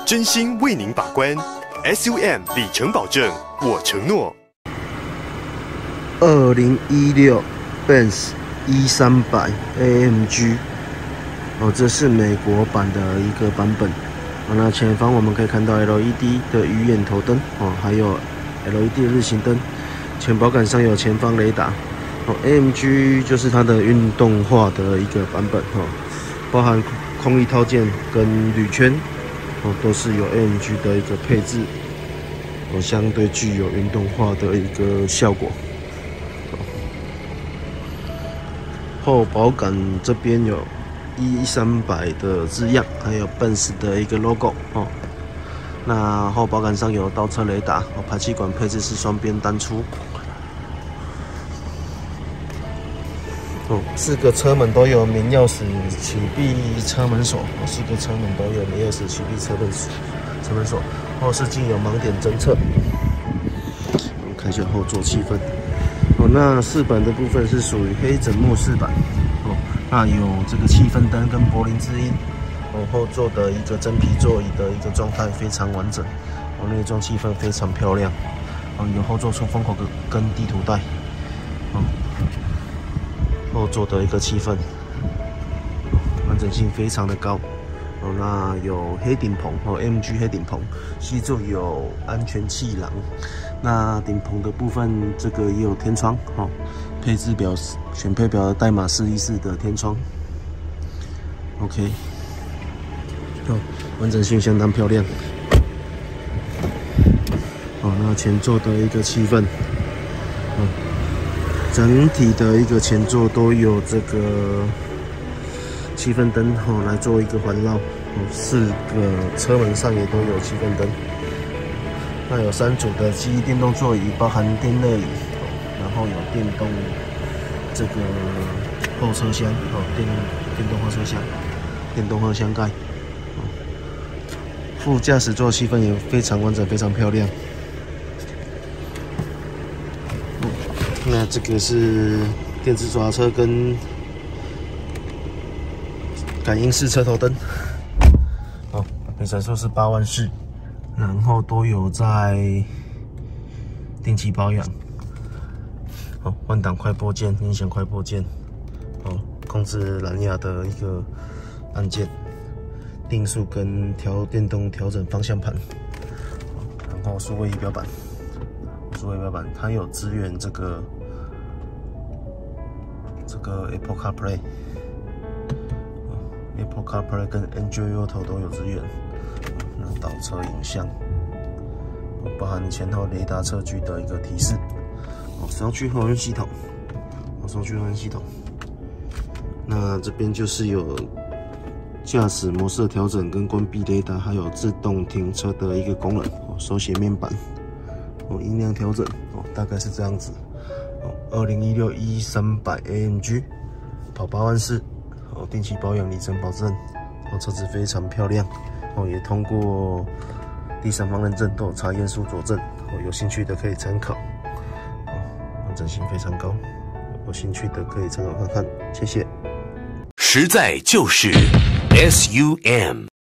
真心为您把关。SUM 里程保证，我承诺。 2016 Benz E300 AMG， 这是美国版的一个版本。那前方我们可以看到 LED 的鱼眼头灯还有 LED 日行灯，前保杆上有前方雷达。AMG 就是它的运动化的一个版本包含空力套件跟铝圈都是有 AMG 的一个配置，相对具有运动化的一个效果。后保杆这边有 E300 的字样，还有 Benz 的一个 logo 那后保杆上有倒车雷达，排气管配置是双边单出。4个车门都有鸣钥匙启闭车门锁，4个车门都有鸣钥匙启闭车门锁。后视镜有盲点侦测。我们看一下后座气氛。那饰板的部分是属于黑枕木饰板。那有这个气氛灯跟柏林之音。后座的一个真皮座椅的一个状态非常完整。内装气氛非常漂亮。有后座出风口跟地图带。后座的一个气氛，完整性非常的高。那有黑顶棚，AMG 黑顶棚，西座有安全气囊。那顶棚的部分，这个也有天窗配置表选配表的代码414的天窗。OK， 完整性相当漂亮。那前座的一个气氛，整体的一个前座都有这个气氛灯来做一个环绕，4个车门上也都有气氛灯。那有3组的记忆电动座椅，包含电热椅，然后有电动这个后车厢电动后车厢，电动后箱盖。副驾驶座气氛也非常完整，非常漂亮。那这个是电子抓车跟感应式车头灯，每闪烁是8万4，然后都有在定期保养。换挡快拨键、音响快拨键，控制蓝牙的一个按键，定速跟电动调整方向盘，然后数位仪表板。它有支援这个 Apple CarPlay 跟 Android Auto 都有支援。那倒车影像，包含前后雷达测距的一个提示。双区后轮系统，那这边就是有驾驶模式调整跟关闭雷达，还有自动停车的一个功能。手写面板。音量调整大概是这样子。2016 E300 AMG 跑8万4，定期保养里程保证。车子非常漂亮，也通过第三方认证，都有查验书佐证。有兴趣的可以参考。完整性非常高，有兴趣的可以参考看看。谢谢。 实在就是 SUM。